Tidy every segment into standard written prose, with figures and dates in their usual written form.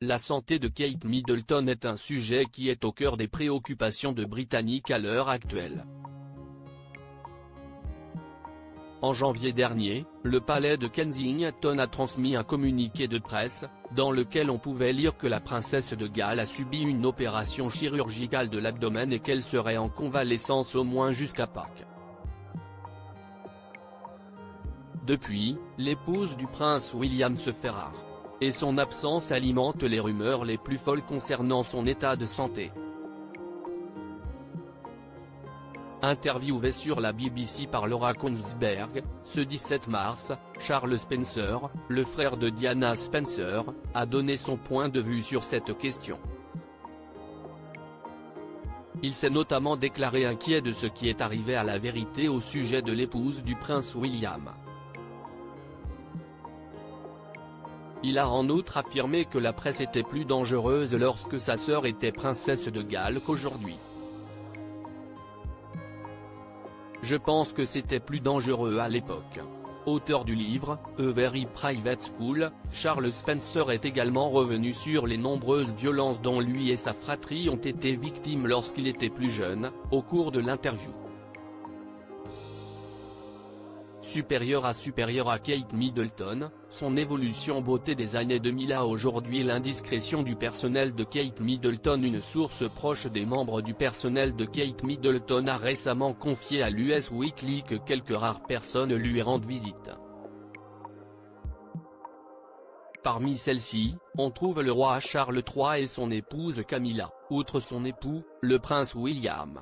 La santé de Kate Middleton est un sujet qui est au cœur des préoccupations de Britanniques à l'heure actuelle. En janvier dernier, le palais de Kensington a transmis un communiqué de presse, dans lequel on pouvait lire que la princesse de Galles a subi une opération chirurgicale de l'abdomen et qu'elle serait en convalescence au moins jusqu'à Pâques. Depuis, l'épouse du prince William se fait rare. Et son absence alimente les rumeurs les plus folles concernant son état de santé. Interviewé sur la BBC par Laura Kuenssberg, ce 17 mars, Charles Spencer, le frère de Diana Spencer, a donné son point de vue sur cette question. Il s'est notamment déclaré inquiet de ce qui est arrivé à la vérité au sujet de l'épouse du prince William. Il a en outre affirmé que la presse était plus dangereuse lorsque sa sœur était princesse de Galles qu'aujourd'hui. Je pense que c'était plus dangereux à l'époque. Auteur du livre « A Very Private School », Charles Spencer est également revenu sur les nombreuses violences dont lui et sa fratrie ont été victimes lorsqu'il était plus jeune, au cours de l'interview. Supérieur à Kate Middleton, son évolution beauté des années 2000 à aujourd'hui. L'indiscrétion du personnel de Kate Middleton. Une source proche des membres du personnel de Kate Middleton a récemment confié à l'US Weekly que quelques rares personnes lui rendent visite. Parmi celles-ci, on trouve le roi Charles III et son épouse Camilla, outre son époux, le prince William.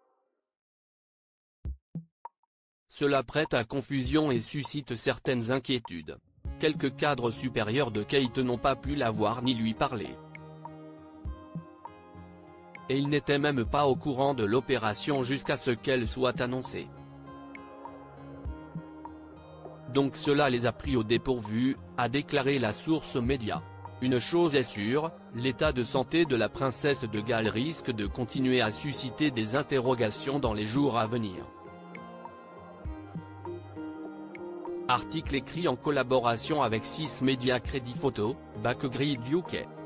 Cela prête à confusion et suscite certaines inquiétudes. Quelques cadres supérieurs de Kate n'ont pas pu la voir ni lui parler. Et ils n'étaient même pas au courant de l'opération jusqu'à ce qu'elle soit annoncée. Donc cela les a pris au dépourvu, a déclaré la source média. Une chose est sûre, l'état de santé de la princesse de Galles risque de continuer à susciter des interrogations dans les jours à venir. Article écrit en collaboration avec 6 médias Crédit Photo, Backgrid UK.